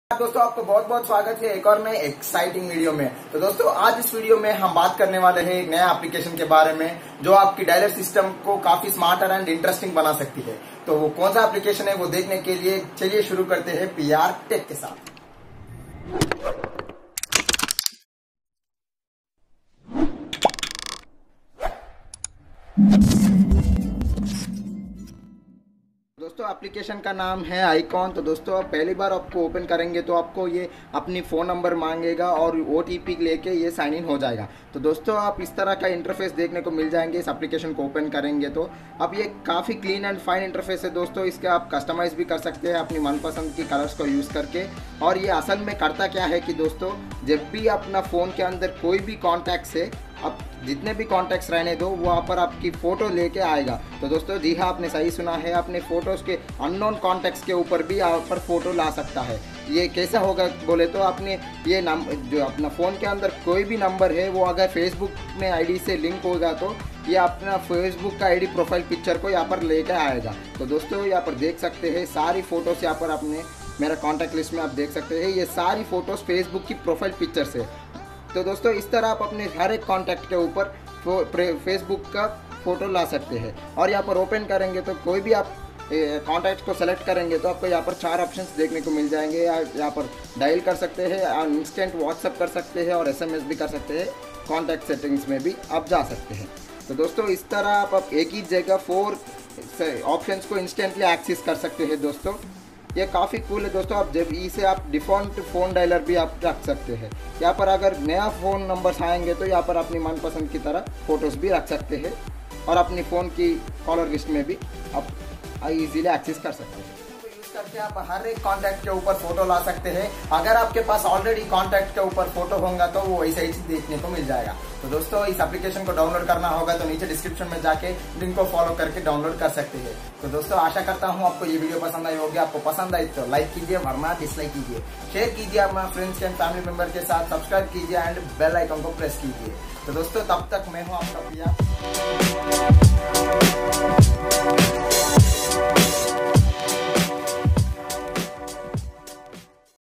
दोस्तों आपको बहुत बहुत स्वागत है एक और नए एक्साइटिंग वीडियो में। तो दोस्तों आज इस वीडियो में हम बात करने वाले हैं एक नया एप्लीकेशन के बारे में जो आपकी डायलर सिस्टम को काफी स्मार्टर एंड इंटरेस्टिंग बना सकती है। तो वो कौन सा एप्लीकेशन है वो देखने के लिए चलिए शुरू करते हैं पीआर टेक के साथ। दोस्तों एप्लीकेशन का नाम है आइकॉन। तो दोस्तों आप पहली बार आपको ओपन करेंगे तो आपको ये अपनी फ़ोन नंबर मांगेगा और OTP लेके ये साइन इन हो जाएगा। तो दोस्तों आप इस तरह का इंटरफेस देखने को मिल जाएंगे इस एप्लीकेशन को ओपन करेंगे तो। अब ये काफ़ी क्लीन एंड फाइन इंटरफेस है दोस्तों। इसके आप कस्टमाइज़ भी कर सकते हैं अपनी मनपसंद की कलर्स को यूज़ करके। और ये असल में करता क्या है कि दोस्तों जब भी अपना फ़ोन के अंदर कोई भी कॉन्टैक्ट्स है, अब जितने भी कॉन्टैक्ट्स रहने दो वहाँ पर आपकी फ़ोटो लेके आएगा। तो दोस्तों जी हाँ, आपने सही सुना है, अपने फ़ोटोज़ के अननोन कॉन्टैक्ट्स के ऊपर भी यहाँ पर फ़ोटो ला सकता है। ये कैसा होगा बोले तो आपने ये जो अपना फ़ोन के अंदर कोई भी नंबर है वो अगर फेसबुक में आईडी से लिंक होगा तो ये अपना फेसबुक का आईडी प्रोफाइल पिक्चर को यहाँ पर लेकर आएगा। तो दोस्तों यहाँ पर देख सकते हैं सारी फ़ोटोज़ यहाँ पर आपने मेरा कॉन्टैक्ट लिस्ट में आप देख सकते हैं ये सारी फ़ोटोज़ फेसबुक की प्रोफाइल पिक्चर से। तो दोस्तों इस तरह आप अपने हर एक कॉन्टैक्ट के ऊपर फेसबुक का फ़ोटो ला सकते हैं। और यहाँ पर ओपन करेंगे तो कोई भी आप कॉन्टैक्ट को सेलेक्ट करेंगे तो आपको यहाँ पर 4 ऑप्शंस देखने को मिल जाएंगे। यहाँ पर डायल कर सकते हैं, इंस्टेंट व्हाट्सअप कर सकते हैं और SMS भी कर सकते हैं। कॉन्टैक्ट सेटिंग्स में भी आप जा सकते हैं। तो दोस्तों इस तरह आप एक ही जगह 4 ऑप्शंस को इंस्टेंटली एक्सेस कर सकते हैं। दोस्तों ये काफ़ी कूल है दोस्तों। आप जब इसे आप डिफ़ॉल्ट फ़ोन डायलर भी आप रख सकते हैं। यहाँ पर अगर नया फ़ोन नंबर्स आएंगे तो यहाँ पर अपनी मनपसंद की तरह फ़ोटोज़ भी रख सकते हैं और अपनी फ़ोन की कॉलर लिस्ट में भी आप इजीली एक्सेस कर सकते हैं। यूज़ करके आप हर एक कॉन्टैक्ट के ऊपर फ़ोटो ला सकते हैं। अगर आपके पास ऑलरेडी कॉन्टैक्ट के ऊपर फ़ोटो होगा तो वो ऐसा ही देखने को मिल जाएगा। तो दोस्तों इस एप्लीकेशन को डाउनलोड करना होगा तो नीचे डिस्क्रिप्शन में जाके लिंक को फॉलो करके डाउनलोड कर सकते हैं। तो दोस्तों आशा करता हूँ आपको ये वीडियो पसंद आई होगी। आपको पसंद आई तो लाइक कीजिए, वरना डिसलाइक कीजिए, शेयर कीजिए अपना फ्रेंड्स एंड फैमिली मेंबर के साथ, सब्सक्राइब कीजिए एंड बेल आइकन को प्रेस कीजिए। तो दोस्तों तब तक मैं हूँ आपका प्रिया।